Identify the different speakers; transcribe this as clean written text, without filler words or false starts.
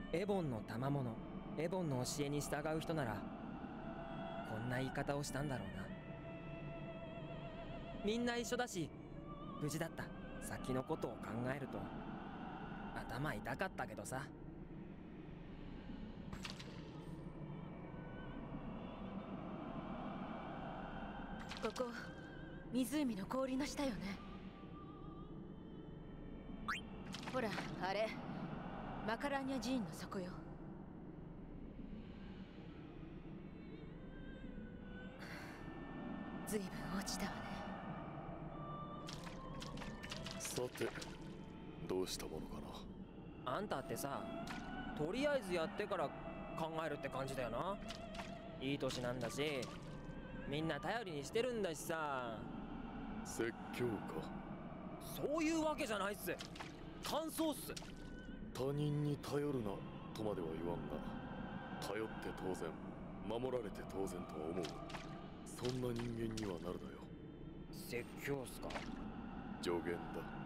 Speaker 1: エボンの賜物、エボンの教えに従う人ならこんな言い方をしたんだろうな。みんな一緒だし無事だった。先のことを考えると頭痛かったけどさ。
Speaker 2: ここ湖の氷の下よね。ほらあれマカラーニャ寺院の底よ。ずいぶん落ちたわね。
Speaker 3: さてどうしたものかな。
Speaker 1: あんたってさ、とりあえずやってから考えるって感じだよな。いい年なんだしみんな頼りにしてるんだしさ。
Speaker 3: 説教か。
Speaker 1: そういうわけじゃないっす。感想っす。
Speaker 3: 他人に頼るなとまでは言わんが、頼って当然守られて当然とは思う。そんな人間にはなるなよ。
Speaker 1: 説教っすか。
Speaker 3: 助言だ。